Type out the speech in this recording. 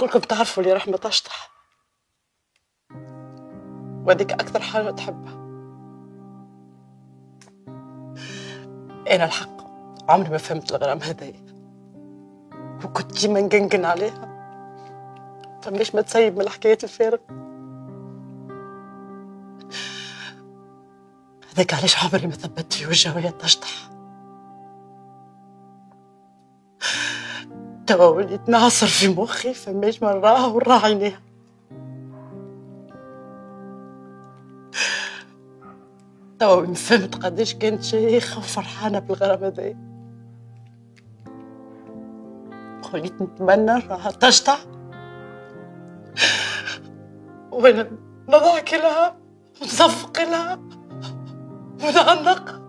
كلكم تعرفوا اللي رحمة تشطح، وهذيك أكثر حاجة تحبها. أنا الحق عمري ما فهمت الغرام هذايا، وكنت ديما نقنقن عليها، فماش ما تسيب من الحكايات الفارغ. هذاك علاش عمري ما ثبت في وجهها وهي تشطح. توا وليت نعصر في مخي، فماش ما نراها ونرى عينيها. توا فهمت قداش كانت شيخة وفرحانة بالغرام هذايا، وليت نتمنى نراها تشطح وانا نضحك لها ونصفق لها ونعنق.